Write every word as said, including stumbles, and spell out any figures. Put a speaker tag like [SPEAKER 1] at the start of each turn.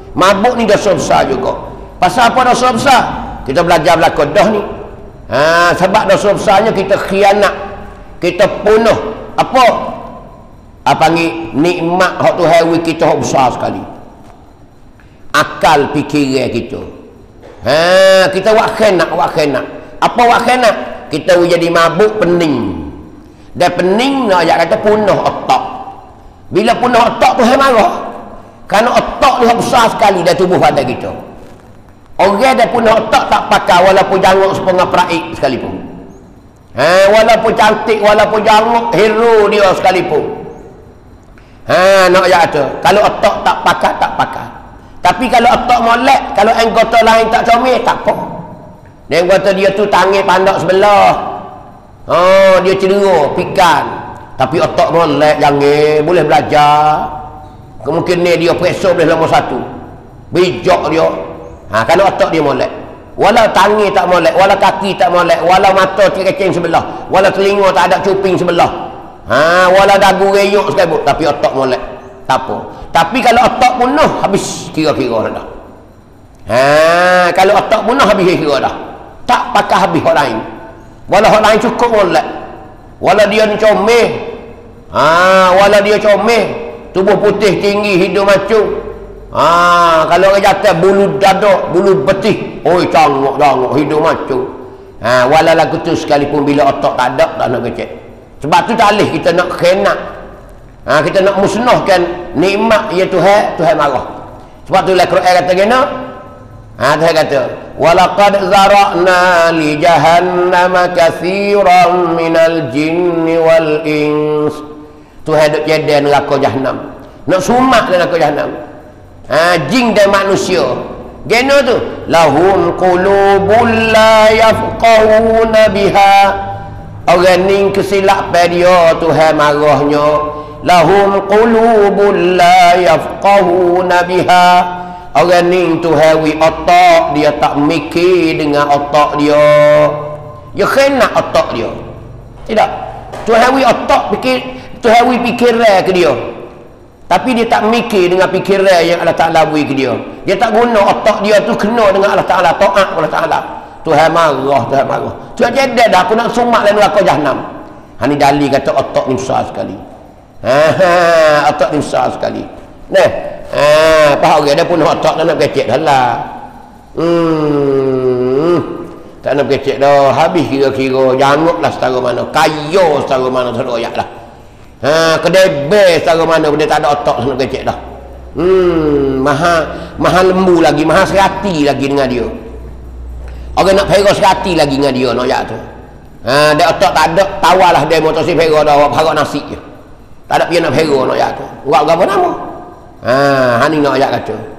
[SPEAKER 1] Mabuk ni dosa besar juga. Pasal apa dosa besar? Kita belajar belakang dah ni. Ha, sebab dosa besarnya kita khianat. Kita punuh. Apa? Apa panggil nikmat hak Tuhan wi kita hak besar sekali. Akal fikiran kita. Ha, kita buat khianat, buat khianat. Apa buat khianat? Kita jadi mabuk pening. Dan pening nak ayat kata punuh otak. Bila punuh otak tu Tuhan marah. Kerana otak ni besar sekali dalam tubuh badan kita. Orang dah punuh otak tak pakai walaupun janguk sepengah peraik sekalipun. Ha, walaupun cantik, walaupun janguk hero dia sekalipun. Ha, nak ayat kata kalau otak tak pakai, tak pakai. Tapi kalau otak molek, kalau anggota lain tak comel, tak apa. Dia kata dia tu tangan pandak sebelah. Oh, dia cedera, pikan. Tapi otak molek, jangan boleh belajar. Kemungkinan dia periksa boleh nombor satu. Bijak dia. Ha, kalau otak dia molek. Walau tangan tak molek, walau kaki tak molek, walau mata kecing sebelah, walau telinga tak ada cuping sebelah. Ha, walau dagu reyuk sekali, tapi otak molek. Tak apa. Tapi kalau otak bunuh, habis kira-kira dah. Ha, kalau otak bunuh, habis kira dah. Tak pakai habis orang lain. Walau orang lain cukup molek. Walau dia ni comel. Ha, walau dia comel, tubuh putih tinggi, hidung mancung. Ha, kalau orang jatuh bulu dada, bulu betih, oi cangok-cangok, hidung mancung. Ha, walau lagu tu sekalipun bila otak tak ada, tak nak kecek. Sebab tu tak boleh kita nak kena. Ha, kita nak musnahkan nikmat ya Tuhan, Tuhan marah. Sebab tu Al-Quran kata kena. Ha, Tuhan kata, "Walaqad zara'na li jahannama katsiran minal jinni wal ins." Tuhan duk jadi neraka Jahannam. Nak sumak dalam neraka Jahannam. Ha, jin dan manusia. Gena tu, lahum qulubul la yafqahuna biha. Orang ni kesilap dia Tuhan marahnya. Lahum qulubul la yafqahuna biha. Orang ni Tuhan wi otak dia tak mikir dengan otak dia. Dia kena otak dia. Tidak. Tuhan wi otak fikir, Tuhan wi fikiran ke dia. Tapi dia tak mikir dengan fikiran yang Allah Ta'ala beri ke dia. Dia tak guna otak dia tu kena dengan Allah Ta'ala, taat Allah Ta'ala. Tuhan marah, Tuhan marah. Tuhan jadi dah aku nak sumak dalam neraka Jahannam. Ha, ni dalil kata otak ni besar sekali. Ha, ha, otak ni besar sekali. Nah, ha, faham ke? Dia pun otak tak nak kecek dah lah. Hmm, tak nak kecek dah. Habis kira-kira janguklah setara mana. Kaya setara mana seroyak lah. Ha, kedai bes setara mana dia tak ada otak nak kecek dah. Hmm, maha maha lembu lagi, maha serati lagi dengan dia. Orang nak pera serati lagi dengan dia nak yak tu. Ha, dia otak tak ada, tawalah dia motosi pera dah harap nasi je. Tak ada dia nak pera nak yak tu. Buat apa nama? Ha, hani nak yak kata.